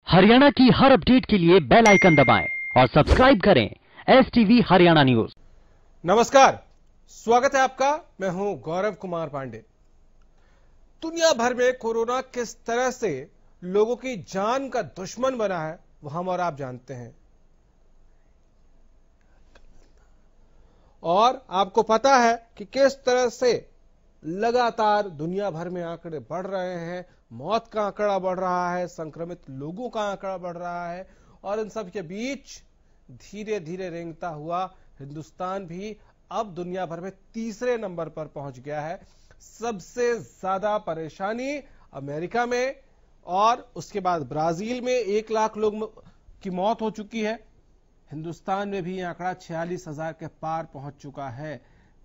हरियाणा की हर अपडेट के लिए बेल आइकन दबाएं और सब्सक्राइब करें एसटीवी हरियाणा न्यूज। नमस्कार, स्वागत है आपका। मैं हूं गौरव कुमार पांडे। दुनिया भर में कोरोना किस तरह से लोगों की जान का दुश्मन बना है वो हम और आप जानते हैं। और आपको पता है कि किस तरह से लगातार दुनिया भर में आंकड़े बढ़ रहे हैं, मौत का आंकड़ा बढ़ रहा है, संक्रमित लोगों का आंकड़ा बढ़ रहा है। और इन सब के बीच धीरे धीरे रेंगता हुआ हिंदुस्तान भी अब दुनिया भर में तीसरे नंबर पर पहुंच गया है। सबसे ज्यादा परेशानी अमेरिका में और उसके बाद ब्राजील में 1 लाख लोग की मौत हो चुकी है। हिंदुस्तान में भी यह आंकड़ा 46,000 के पार पहुंच चुका है।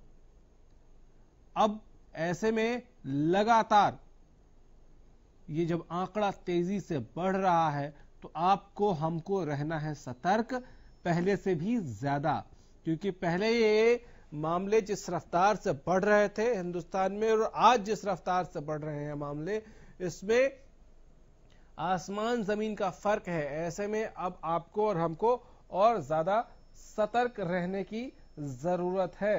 अब ऐसे में लगातार ये जब आंकड़ा तेजी से बढ़ रहा है तो आपको हमको रहना है सतर्क, पहले से भी ज्यादा, क्योंकि पहले ये मामले जिस रफ्तार से बढ़ रहे थे हिंदुस्तान में और आज जिस रफ्तार से बढ़ रहे हैं मामले, इसमें आसमान जमीन का फर्क है। ऐसे में अब आपको और हमको और ज्यादा सतर्क रहने की जरूरत है।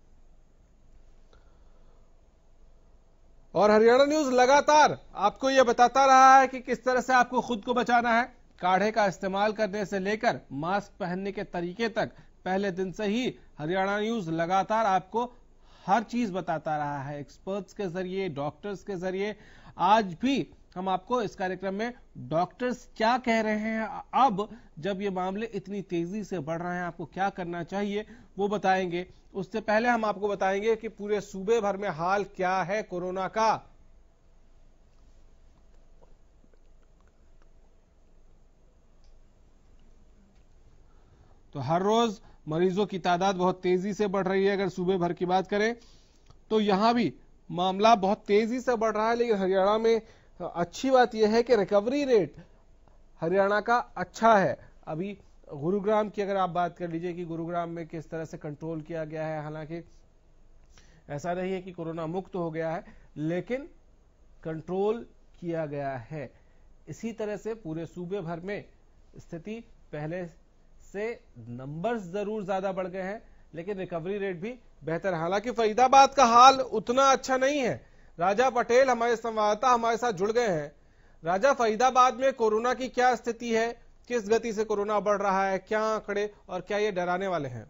और हरियाणा न्यूज लगातार आपको यह बताता रहा है कि किस तरह से आपको खुद को बचाना है। काढ़े का इस्तेमाल करने से लेकर मास्क पहनने के तरीके तक पहले दिन से ही हरियाणा न्यूज लगातार आपको हर चीज बताता रहा है, एक्सपर्ट्स के जरिए, डॉक्टर्स के जरिए। आज भी हम आपको इस कार्यक्रम में डॉक्टर्स क्या कह रहे हैं, अब जब ये मामले इतनी तेजी से बढ़ रहे हैं आपको क्या करना चाहिए वो बताएंगे। उससे पहले हम आपको बताएंगे कि पूरे सूबे भर में हाल क्या है कोरोना का। तो हर रोज मरीजों की तादाद बहुत तेजी से बढ़ रही है। अगर सूबे भर की बात करें तो यहां भी मामला बहुत तेजी से बढ़ रहा है, लेकिन हरियाणा में अच्छी बात यह है कि रिकवरी रेट हरियाणा का अच्छा है। अभी गुरुग्राम की अगर आप बात कर लीजिए कि गुरुग्राम में किस तरह से कंट्रोल किया गया है, हालांकि ऐसा नहीं है कि कोरोना मुक्त हो गया है, लेकिन कंट्रोल किया गया है। इसी तरह से पूरे सूबे भर में स्थिति पहले से नंबर्स जरूर ज्यादा बढ़ गए हैं, लेकिन रिकवरी रेट भी बेहतर है। हालांकि फरीदाबाद का हाल उतना अच्छा नहीं है। राजा पटेल हमारे संवाददाता हमारे साथ जुड़ गए हैं। राजा, फरीदाबाद में कोरोना की क्या स्थिति है, किस गति से कोरोना बढ़ रहा है, क्या आंकड़े और क्या ये डराने वाले हैं?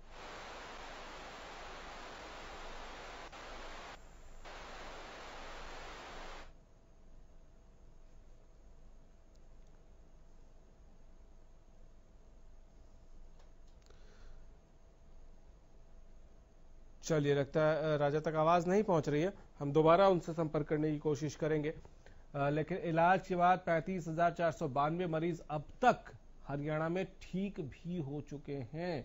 चलिए, लगता है राजा तक आवाज नहीं पहुंच रही है। हम दोबारा उनसे संपर्क करने की कोशिश करेंगे। लेकिन इलाज के बाद 35,492 मरीज अब तक हरियाणा में ठीक भी हो चुके हैं।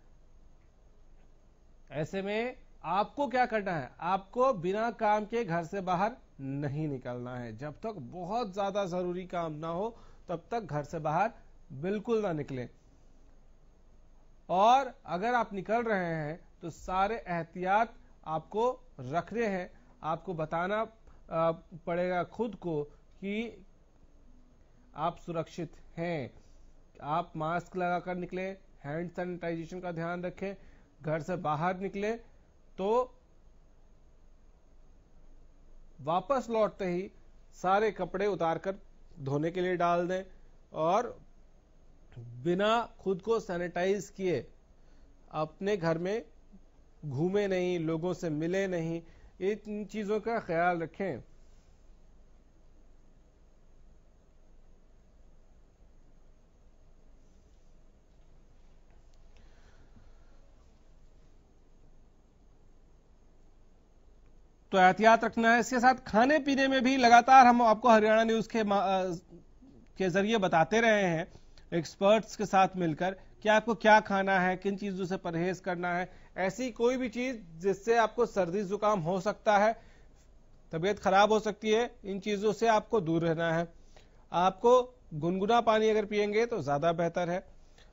ऐसे में आपको क्या करना है? आपको बिना काम के घर से बाहर नहीं निकलना है। जब तक बहुत ज्यादा जरूरी काम ना हो तब तक घर से बाहर बिल्कुल ना निकलें। और अगर आप निकल रहे हैं तो सारे एहतियात आपको रखने हैं। आपको बताना पड़ेगा खुद को कि आप सुरक्षित हैं। आप मास्क लगाकर निकलें, हैंड सैनिटाइजेशन का ध्यान रखें। घर से बाहर निकलें तो वापस लौटते ही सारे कपड़े उतारकर धोने के लिए डाल दें और बिना खुद को सैनिटाइज किए अपने घर में घूमे नहीं, लोगों से मिले नहीं। इन चीजों का ख्याल रखें। तो एहतियात रखना है। इसके साथ खाने पीने में भी लगातार हम आपको हरियाणा न्यूज के जरिए बताते रहे हैं, एक्सपर्ट्स के साथ मिलकर, कि आपको क्या खाना है, किन चीजों से परहेज करना है। ऐसी कोई भी चीज जिससे आपको सर्दी जुकाम हो सकता है, तबीयत खराब हो सकती है, इन चीजों से आपको दूर रहना है। आपको गुनगुना पानी अगर पिएंगे तो ज्यादा बेहतर है।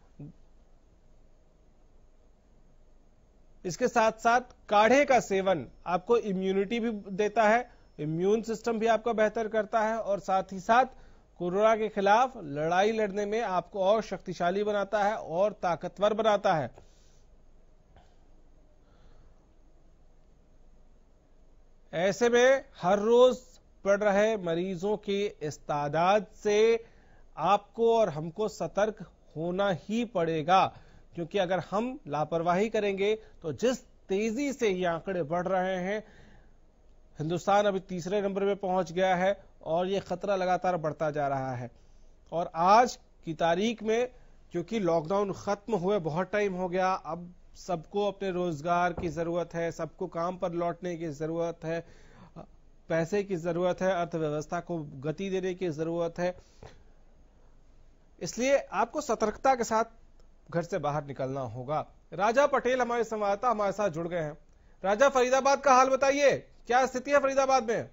इसके साथ साथ काढ़े का सेवन आपको इम्यूनिटी भी देता है, इम्यून सिस्टम भी आपका बेहतर करता है और साथ ही साथ कोरोना के खिलाफ लड़ाई लड़ने में आपको और शक्तिशाली बनाता है और ताकतवर बनाता है। ऐसे में हर रोज बढ़ रहे मरीजों की इस तादाद से आपको और हमको सतर्क होना ही पड़ेगा, क्योंकि अगर हम लापरवाही करेंगे तो जिस तेजी से ये आंकड़े बढ़ रहे हैं, हिंदुस्तान अभी तीसरे नंबर पे पहुंच गया है और ये खतरा लगातार बढ़ता जा रहा है। और आज की तारीख में क्योंकि लॉकडाउन खत्म हुए बहुत टाइम हो गया, अब सबको अपने रोजगार की जरूरत है, सबको काम पर लौटने की जरूरत है, पैसे की जरूरत है, अर्थव्यवस्था को गति देने की जरूरत है। इसलिए आपको सतर्कता के साथ घर से बाहर निकलना होगा। राजा पटेल हमारे संवाददाता हमारे साथ जुड़ गए हैं। राजा, फरीदाबाद का हाल बताइए, क्या स्थिति है फरीदाबाद में?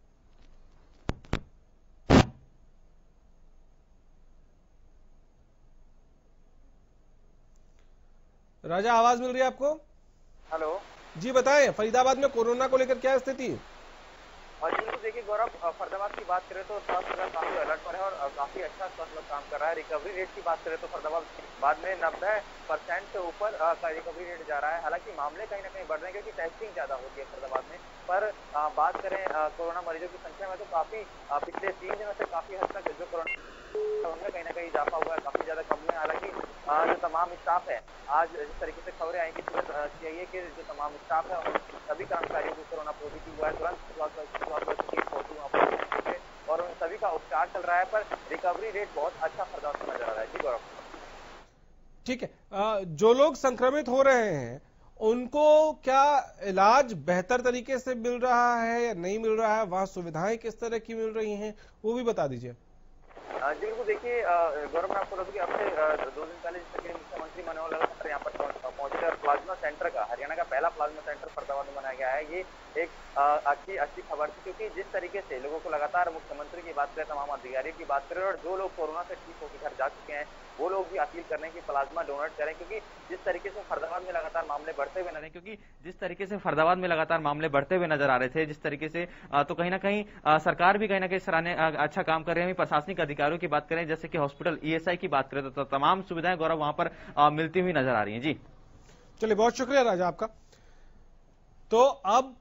राजा, आवाज मिल रही है आपको? हेलो जी बताएं, फरीदाबाद में कोरोना को लेकर क्या स्थिति? और जी देखिए गौरव, फरीदाबाद की बात करें तो स्वास्थ्य विभाग काफी अलर्ट पर है और काफी अच्छा स्वास्थ्य विभाग काम कर रहा है। रिकवरी रेट की बात करें तो फरीदाबाद में 90% से ऊपर का रिकवरी रेट जा रहा है। हालांकि मामले कहीं ना कहीं बढ़ रहे हैं क्योंकि टेस्टिंग ज्यादा होती है फरीदाबाद में। पर बात करें कोरोना मरीजों की संख्या में तो काफी पिछले 3 दिनों से काफी हद तक जो कोरोना उनमें कहीं ना कहीं इजाफा हुआ है, काफी ज्यादा कम हुआ है। हालांकि जो तमाम स्टाफ है, आज जिस तरीके से खबरें आई कि चाहिए कि जो तमाम स्टाफ है सभी कर्मचारियों को कोरोना पॉजिटिव हुआ है, तुरंत और उन सभी का उपचार चल रहा है। पर रिकवरी रेट बहुत अच्छा फरीदाबाद में नजर आ रहा है। जी गौरव, ठीक है, जो लोग संक्रमित हो रहे हैं उनको क्या इलाज बेहतर तरीके से मिल रहा है या नहीं मिल रहा है, वहां सुविधाएं किस तरह की मिल रही हैं, वो भी बता दीजिए। जी बिल्कुल, देखिए गौरव, मैं आपको बता दूं कि अब से 2 दिन पहले जिस तरीके मुख्यमंत्री मनोहर लाल यहाँ पर पहुंचे और प्लाज्मा सेंटर का, हरियाणा का पहला प्लाज्मा सेंटर फरीदाबाद में बनाया गया है। ये एक अच्छी खबर थी, क्योंकि जिस तरीके से लोगों को लगातार मुख्यमंत्री की बात करें, तमाम अधिकारियों की बात करें और जो लोग कोरोना से ठीक होकर घर जा चुके हैं वो लोग भी अपील कर रहे हैं कि प्लाज्मा डोनेट करें, क्योंकि जिस तरीके से फरीदाबाद में लगातार मामले बढ़ते हुए नजर आ रहे थे, जिस तरीके से तो कहीं ना कहीं सरकार भी कहीं ना कहीं सराहनीय अच्छा काम कर रही है। प्रशासनिक अधिकारियों की बात करें, जैसे कि हॉस्पिटल ईएसआई की बात करें, तो तमाम सुविधाएं गौरव वहां पर मिलती हुई नजर आ रही हैं। जी चलिए, बहुत शुक्रिया राजा आपका। तो अब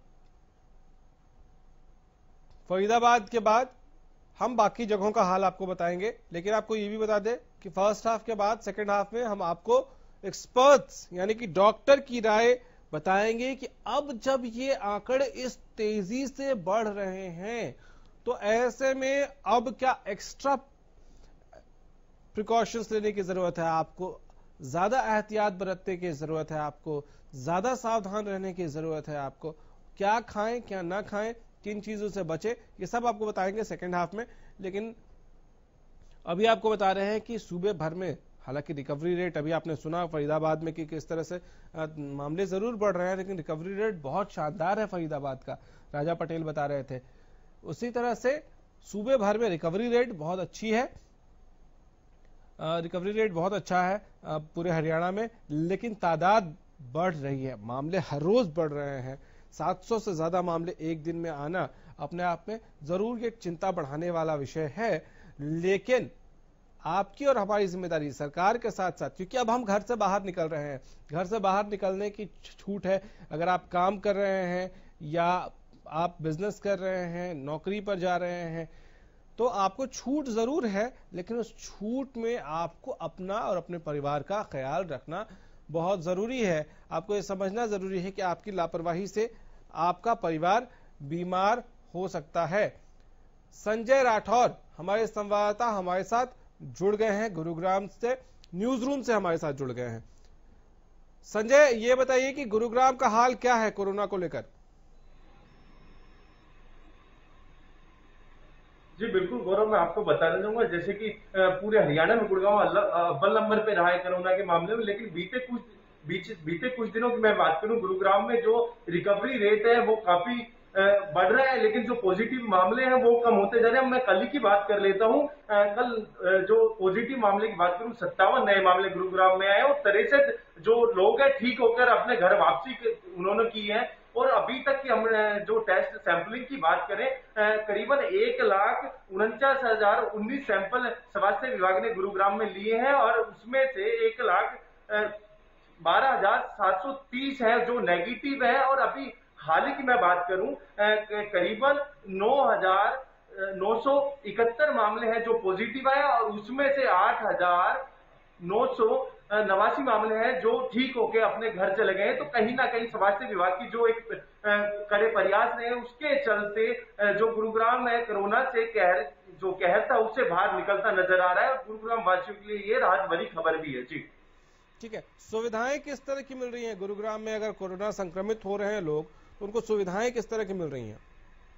फरीदाबाद के बाद हम बाकी जगहों का हाल आपको बताएंगे, लेकिन आपको ये भी बता दें कि फर्स्ट हाफ के बाद सेकंड हाफ में हम आपको एक्सपर्ट्स यानी कि डॉक्टर की राय बताएंगे कि अब जब ये आंकड़े इस तेजी से बढ़ रहे हैं तो ऐसे में अब क्या एक्स्ट्रा प्रिकॉशंस लेने की जरूरत है, आपको ज्यादा एहतियात बरतने की जरूरत है, आपको ज्यादा सावधान रहने की जरूरत है, आपको क्या खाएं क्या ना खाएं, किन चीजों से बचे, ये सब आपको बताएंगे सेकेंड हाफ में। लेकिन अभी आपको बता रहे हैं कि सूबे भर में हालांकि रिकवरी रेट, अभी आपने सुना फरीदाबाद में कि किस तरह से मामले जरूर बढ़ रहे हैं, लेकिन रिकवरी रेट बहुत शानदार है फरीदाबाद का, राजा पटेल बता रहे थे। उसी तरह से सूबे भर में रिकवरी रेट बहुत अच्छी है, रिकवरी रेट बहुत अच्छा है पूरे हरियाणा में, लेकिन तादाद बढ़ रही है, मामले हर रोज बढ़ रहे हैं। 700 से ज्यादा मामले एक दिन में आना अपने आप में जरूर एक चिंता बढ़ाने वाला विषय है, लेकिन आपकी और हमारी जिम्मेदारी सरकार के साथ साथ, क्योंकि अब हम घर से बाहर निकल रहे हैं, घर से बाहर निकलने की छूट है। अगर आप काम कर रहे हैं या आप बिजनेस कर रहे हैं, नौकरी पर जा रहे हैं, तो आपको छूट जरूर है, लेकिन उस छूट में आपको अपना और अपने परिवार का ख्याल रखना बहुत जरूरी है। आपको ये समझना जरूरी है कि आपकी लापरवाही से आपका परिवार बीमार हो सकता है। संजय राठौर हमारे संवाददाता हमारे साथ जुड़ गए हैं, गुरुग्राम से न्यूज रूम से हमारे साथ जुड़ गए हैं। संजय, ये बताइए कि गुरुग्राम का हाल क्या है कोरोना को लेकर? जी बिल्कुल गौरव, मैं आपको बताना चाहूंगा जैसे कि पूरे हरियाणा में गुड़गांव अव्वल नंबर पे रहा है कोरोना के मामले में, लेकिन बीते कुछ दिनों की मैं बात करूं, गुरुग्राम में जो रिकवरी रेट है वो काफी बढ़ रहा है, लेकिन जो पॉजिटिव मामले हैं वो कम होते जा रहे हैं। मैं कल ही की बात कर लेता हूं, कल जो पॉजिटिव मामले की बात करूं, 57 नए मामले गुरुग्राम में आए और 63 जो लोग हैं ठीक होकर अपने घर वापसी उन्होंने की है। और अभी तक की हम जो टेस्ट सैंपलिंग की बात करें, करीबन 1,49,019 सैंपल स्वास्थ्य विभाग ने गुरुग्राम में लिए हैं और उसमें से 1,12,730 है जो नेगेटिव है। और अभी हाल ही की मैं बात करूं, करीबन 9,971 मामले हैं जो पॉजिटिव है और उसमें से 8,989 मामले हैं जो ठीक होकर अपने घर चले गए। तो कहीं ना कहीं स्वास्थ्य विभाग की जो एक कड़े प्रयास रहे उसके चलते जो गुरुग्राम है कोरोना से कहर था उससे बाहर निकलता नजर आ रहा है और गुरुग्राम वासियों के लिए ये राहत भरी खबर भी है। जी ठीक है, सुविधाएं किस तरह की मिल रही हैं गुरुग्राम में? अगर कोरोना संक्रमित हो रहे हैं लोग तो उनको सुविधाएं किस तरह की मिल रही हैं?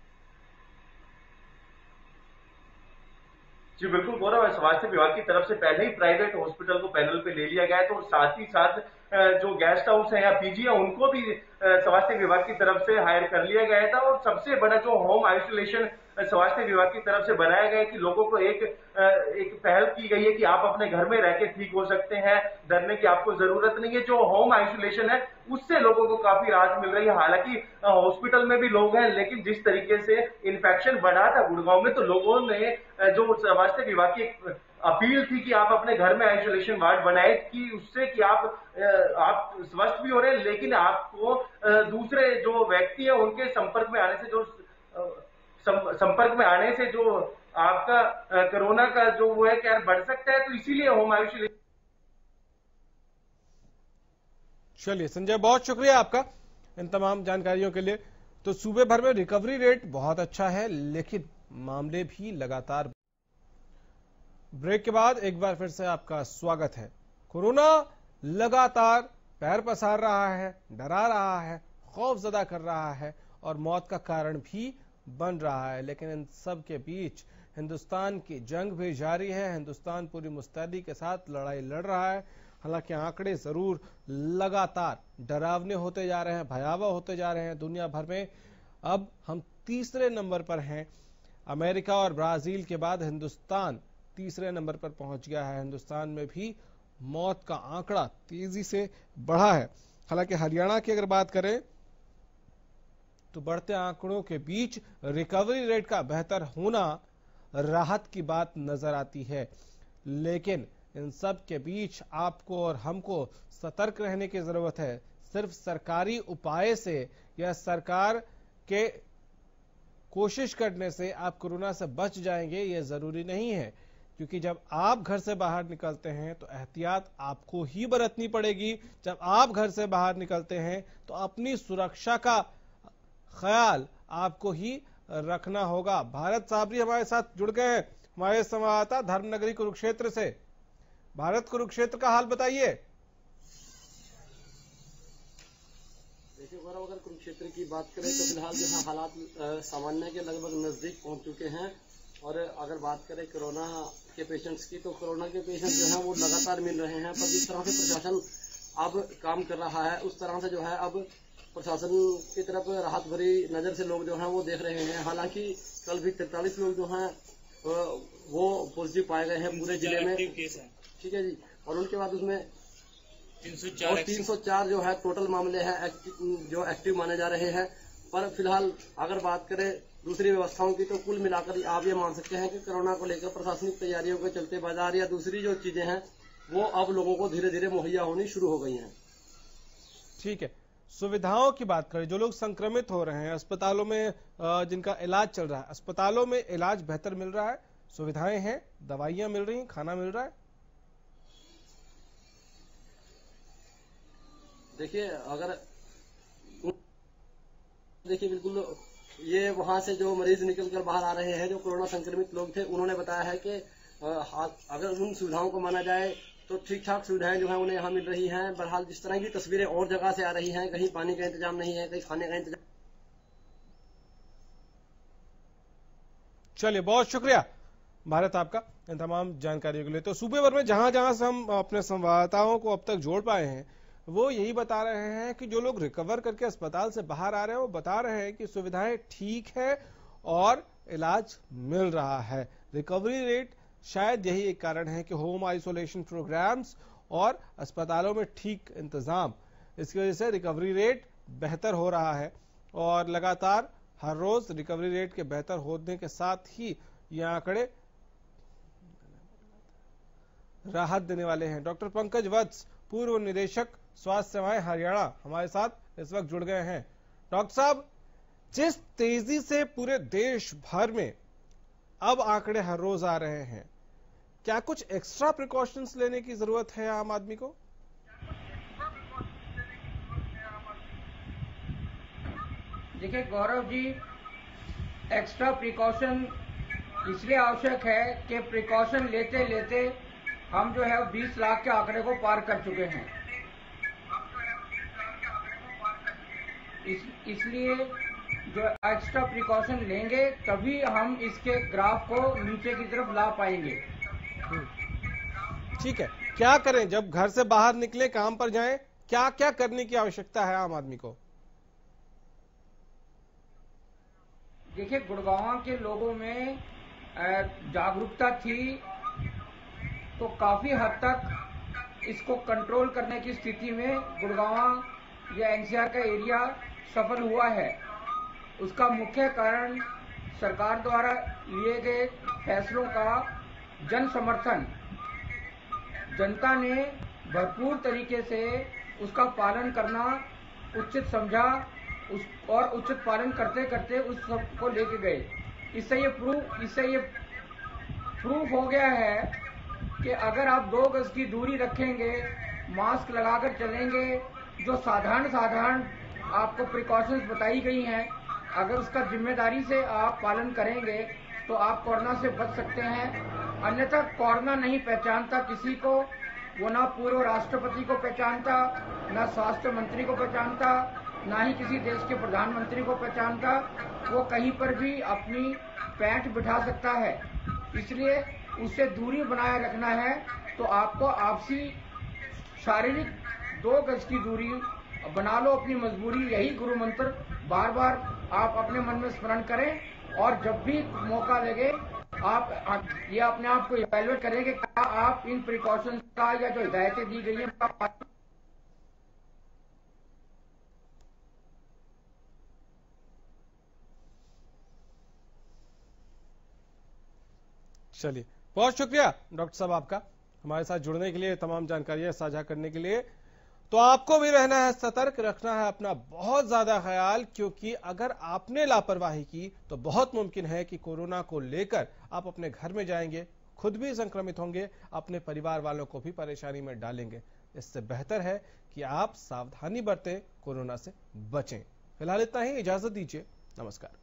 जी बिल्कुल गौरव, स्वास्थ्य विभाग की तरफ से पहले ही प्राइवेट हॉस्पिटल को पैनल पे ले लिया गया है, तो साथ ही साथ जो गेस्ट हाउस है या पीजी है उनको भी स्वास्थ्य विभाग की तरफ से हायर कर लिया गया था। और सबसे बड़ा जो होम आइसोलेशन स्वास्थ्य विभाग की तरफ से बनाया गया है कि लोगों को एक पहल की गई है कि आप अपने घर में रह के ठीक हो सकते हैं, डरने की आपको जरूरत नहीं है। जो होम आइसोलेशन है उससे लोगों को काफी राहत मिल रही है। हालांकि हॉस्पिटल में भी लोग हैं, लेकिन जिस तरीके से इन्फेक्शन बढ़ा था गुड़गांव में, तो लोगों ने जो स्वास्थ्य विभाग की अपील थी कि आप अपने घर में आइसोलेशन वार्ड बनाए कि उससे कि आप स्वस्थ भी हो रहे हैं, लेकिन आपको दूसरे जो व्यक्ति है उनके संपर्क में आने से जो आपका कोरोना का जो वो है क्या बढ़ सकता है, तो इसीलिए होम आइसोलेशन। चलिए संजय, बहुत शुक्रिया आपका इन तमाम जानकारियों के लिए। तो सूबे भर में रिकवरी रेट बहुत अच्छा है, लेकिन मामले भी लगातार। ब्रेक के बाद एक बार फिर से आपका स्वागत है। कोरोना लगातार पैर पसार रहा है, डरा रहा है, खौफजदा कर रहा है और मौत का कारण भी बन रहा है, लेकिन इन सब के बीच हिंदुस्तान की जंग भी जारी है। हिंदुस्तान पूरी मुस्तैदी के साथ लड़ाई लड़ रहा है। हालांकि आंकड़े जरूर लगातार डरावने होते जा रहे हैं, भयावह होते जा रहे हैं। दुनिया भर में अब हम तीसरे नंबर पर हैं। अमेरिका और ब्राजील के बाद हिंदुस्तान तीसरे नंबर पर पहुंच गया है। हिंदुस्तान में भी मौत का आंकड़ा तेजी से बढ़ा है। हालांकि हरियाणा की अगर बात करें तो बढ़ते आंकड़ों के बीच रिकवरी रेट का बेहतर होना राहत की बात नजर आती है। लेकिन इन सब के बीच आपको और हमको सतर्क रहने की जरूरत है। सिर्फ सरकारी उपाय से या सरकार के कोशिश करने से आप कोरोना से बच जाएंगे ये जरूरी नहीं है, क्योंकि जब आप घर से बाहर निकलते हैं तो एहतियात आपको ही बरतनी पड़ेगी। जब आप घर से बाहर निकलते हैं तो अपनी सुरक्षा का ख्याल आपको ही रखना होगा। भारत साबरी हमारे साथ जुड़ गए हैं, हमारे संवाददाता धर्मनगरी कुरुक्षेत्र से। भारत, कुरुक्षेत्र का हाल बताइए। देखिए गौरव, अगर कुरुक्षेत्र की बात करें तो फिलहाल जो है हालात सामान्य के लगभग नजदीक पहुंच चुके हैं। और अगर बात करें कोरोना के पेशेंट्स की, तो कोरोना के पेशेंट्स जो हैं वो लगातार मिल रहे हैं। पर जिस तरह से प्रशासन अब काम कर रहा है उस तरह से जो है अब प्रशासन की तरफ राहत भरी नजर से लोग जो हैं वो देख रहे हैं। हालांकि कल भी 43 लोग जो हैं वो पॉजिटिव पाए गए हैं पूरे जिले में। ठीक है जी। और उनके बाद उसमें 304 जो है टोटल मामले हैं जो एक्टिव माने जा रहे हैं। पर फिलहाल अगर बात करें दूसरी व्यवस्थाओं की, तो कुल मिलाकर आप ये मान सकते हैं कि कोरोना को लेकर प्रशासनिक तैयारियों के चलते बाजार या दूसरी जो चीजें हैं वो अब लोगों को धीरे धीरे मुहैया होनी शुरू हो गई हैं। ठीक है, सुविधाओं की बात करें, जो लोग संक्रमित हो रहे हैं अस्पतालों में जिनका इलाज चल रहा है, अस्पतालों में इलाज बेहतर मिल रहा है, सुविधाएं हैं, दवाइयां मिल रही हैं, खाना मिल रहा है? देखिए बिल्कुल ये वहां से जो मरीज निकल कर बाहर आ रहे हैं जो कोरोना संक्रमित लोग थे, उन्होंने बताया है कि अगर उन सुविधाओं को माना जाए तो ठीक ठाक सुविधाएं जो है उन्हें यहाँ मिल रही हैं। बहरहाल जिस तरह की तस्वीरें और जगह से आ रही हैं, कहीं पानी का इंतजाम नहीं है, कहीं खाने का इंतजाम। चलिए, बहुत शुक्रिया भारत आपका इन तमाम जानकारियों के लिए। तो सूबे भर में जहां जहां से हम अपने संवाददाताओं को अब तक जोड़ पाए हैं वो यही बता रहे हैं कि जो लोग रिकवर करके अस्पताल से बाहर आ रहे हैं वो बता रहे हैं कि सुविधाएं ठीक है और इलाज मिल रहा है। रिकवरी रेट शायद यही एक कारण है कि होम आइसोलेशन प्रोग्राम्स और अस्पतालों में ठीक इंतजाम, इसकी वजह से रिकवरी रेट बेहतर हो रहा है और लगातार हर रोज रिकवरी रेट के बेहतर होने के साथ ही ये आंकड़े राहत देने वाले हैं। डॉक्टर पंकज वत्स, पूर्व निदेशक स्वास्थ्य सेवाएं हरियाणा, हमारे साथ इस वक्त जुड़ गए हैं। डॉक्टर साहब, जिस तेजी से पूरे देश भर में अब आंकड़े हर रोज आ रहे हैं, क्या कुछ एक्स्ट्रा प्रिकॉशंस लेने की जरूरत है आम आदमी को? देखिए गौरव जी, एक्स्ट्रा प्रिकॉशन इसलिए आवश्यक है कि प्रिकॉशन लेते लेते हम जो है 20 लाख के आंकड़े को पार कर चुके हैं। इसलिए जो एक्स्ट्रा प्रिकॉशन लेंगे तभी हम इसके ग्राफ को नीचे की तरफ ला पाएंगे। ठीक है, क्या करें जब घर से बाहर निकले, काम पर जाएं, क्या क्या करने की आवश्यकता है आम आदमी को? देखिए, गुड़गांव के लोगों में जागरूकता थी तो काफी हद तक इसको कंट्रोल करने की स्थिति में गुड़गांव या एनसीआर का एरिया सफल हुआ है। उसका मुख्य कारण सरकार द्वारा लिए गए फैसलों का जन समर्थन, जनता ने भरपूर तरीके से उसका पालन करना उचित समझा और उचित पालन करते करते उस सब को लेके गए। इससे ये प्रूफ हो गया है कि अगर आप 2 गज की दूरी रखेंगे, मास्क लगाकर चलेंगे, जो साधारण आपको प्रिकॉशंस बताई गई हैं, अगर उसका जिम्मेदारी से आप पालन करेंगे तो आप कोरोना से बच सकते हैं। अन्यथा कोरोना नहीं पहचानता किसी को, वो ना पूर्व राष्ट्रपति को पहचानता, ना स्वास्थ्य मंत्री को पहचानता, ना ही किसी देश के प्रधानमंत्री को पहचानता। वो कहीं पर भी अपनी पैंट बिठा सकता है। इसलिए उससे दूरी बनाए रखना है तो आपको आपसी शारीरिक 2 गज की दूरी बना लो अपनी मजबूरी। यही गुरु मंत्र बार बार आप अपने मन में स्मरण करें और जब भी मौका लगे आप ये अपने आप को इवैल्यूएट करें कि क्या आप इन प्रिकॉशंस का या जो हिदायतें दी गई हैं। चलिए, बहुत शुक्रिया डॉक्टर साहब आपका हमारे साथ जुड़ने के लिए, तमाम जानकारियां साझा करने के लिए। तो आपको भी रहना है सतर्क, रखना है अपना बहुत ज्यादा ख्याल, क्योंकि अगर आपने लापरवाही की तो बहुत मुमकिन है कि कोरोना को लेकर आप अपने घर में जाएंगे, खुद भी संक्रमित होंगे, अपने परिवार वालों को भी परेशानी में डालेंगे। इससे बेहतर है कि आप सावधानी बरतें, कोरोना से बचें। फिलहाल इतना ही, इजाजत दीजिए, नमस्कार।